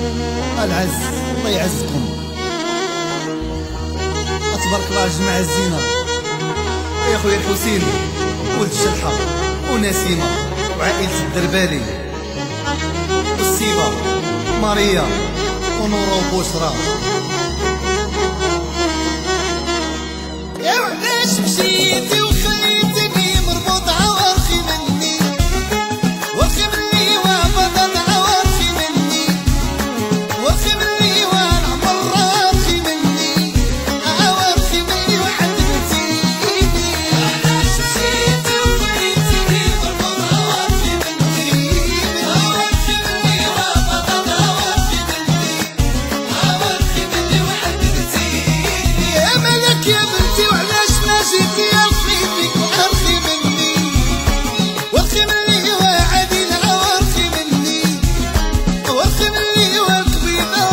العز الله يعزكم. تبارك الله الجماعة الزينة يا خويا الحسين ولد الشلحة ونسيمة وعائلة الدربالي والسيبة ماريا ونورا وبشرى. يا وعلاش مشيتي وخليتني مربوط عوارخي مني واخي مني وابدا عوارخي مني واخي مني ونعمر راخي مني عوارخي مني وحدمتيني. علاش مشيتي وخليتني مربوط عوارخي مني عوارخي مني وابدا عوارخي مني عوارخي مني وحدمتيني. يا ملك يا بنتي وعلاش ما جيتي يا خيتك وارخي مني وارخي مني وعادي العوارخي مني وارخي مني والقبيله